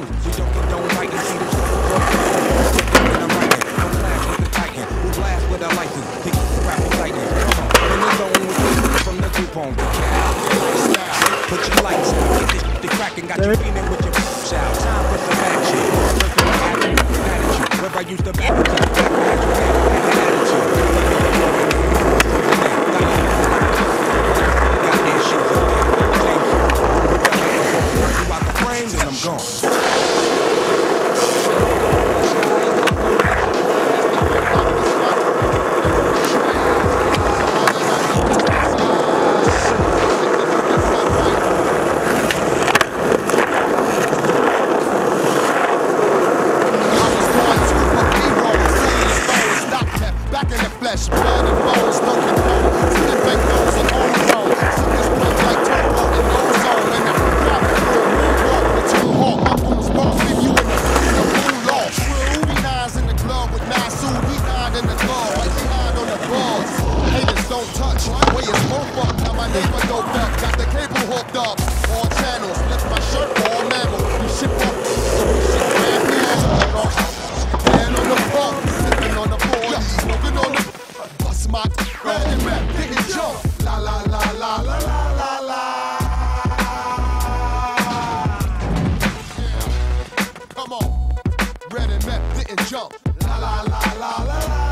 So don't condone writing, see the when I'm writing. No clash with the titan, who blast with a license. Kick the rap excitement. Come on, in the zone with me from the group home. Put your lights out, get this shit cracking. Got you feeling with your shout. Time for some action. Attitude, where I used to back it up. And I'm gone. Back in the flesh, blood and bones, no control. See the big nose and ozone. See this blood like turbo and ozone. And I drop it through a moonwalk with two hawk. I'm on the spot, leave you in the moon law. B9's in the club with Nasu. B9 in the club, like behind on the bars. Haters don't touch, way it's smoke up. Now my neighbor doped up, got the cable hooked up. All channels, lift my shirt, all mammal. You ship up, so we shit man. Stand on the bar, sipping on the board. Smoking on the bust my red and rap, dig and jump. La la la la la la la la. Come on, red and rap, dig and jump. La la la la la la.